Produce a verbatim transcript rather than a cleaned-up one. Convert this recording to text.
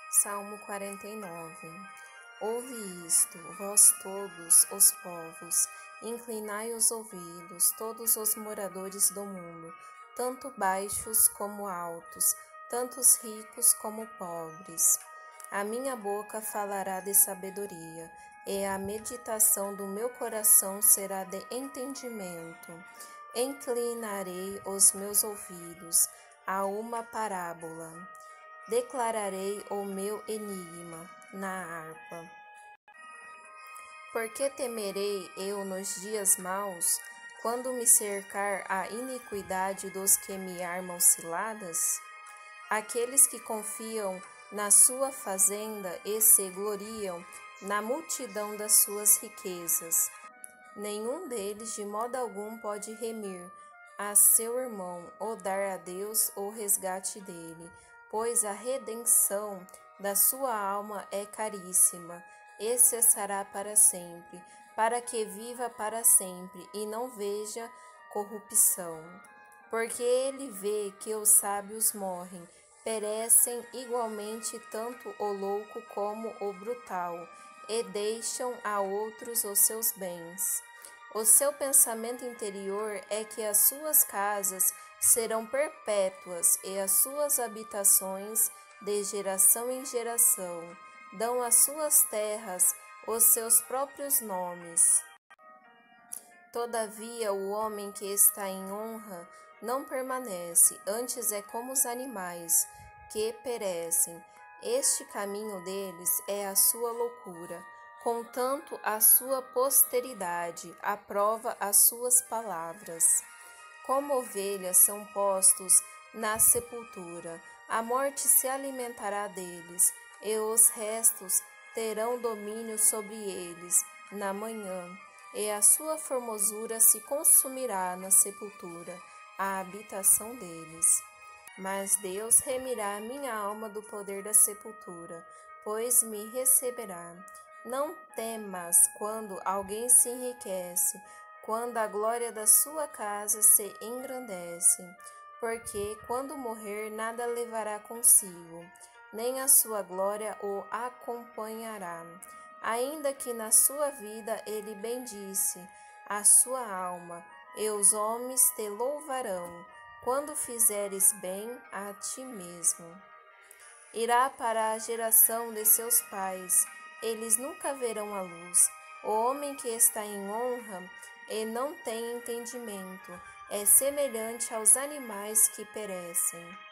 Salmo quarenta e nove. Ouve isto, vós todos os povos, inclinai os ouvidos, todos os moradores do mundo, tanto baixos como altos, tantos ricos como pobres. A minha boca falará de sabedoria, e a meditação do meu coração será de entendimento. Inclinarei os meus ouvidos a uma parábola. Declararei o meu enigma na harpa. Por que temerei eu nos dias maus, quando me cercar a iniquidade dos que me armam ciladas? Aqueles que confiam na sua fazenda e se gloriam na multidão das suas riquezas. Nenhum deles de modo algum pode remir a seu irmão ou dar a Deus o resgate dele, pois a redenção da sua alma é caríssima, e cessará para sempre, para que viva para sempre e não veja corrupção. Porque ele vê que os sábios morrem, perecem igualmente tanto o louco como o brutal, e deixam a outros os seus bens. O seu pensamento interior é que as suas casas serão perpétuas e as suas habitações de geração em geração. Dão às suas terras os seus próprios nomes. Todavia, o homem que está em honra não permanece, antes é como os animais que perecem. Este caminho deles é a sua loucura. Contanto, a sua posteridade aprova as suas palavras. Como ovelhas são postos na sepultura, a morte se alimentará deles, e os restos terão domínio sobre eles na manhã, e a sua formosura se consumirá na sepultura, a habitação deles. Mas Deus remirá minha alma do poder da sepultura, pois me receberá. Não temas quando alguém se enriquece, quando a glória da sua casa se engrandece, porque quando morrer nada levará consigo, nem a sua glória o acompanhará. Ainda que na sua vida ele bendisse a sua alma, e os homens te louvarão, quando fizeres bem a ti mesmo. Irá para a geração de seus pais, eles nunca verão a luz. O homem que está em honra e não tem entendimento é semelhante aos animais que perecem.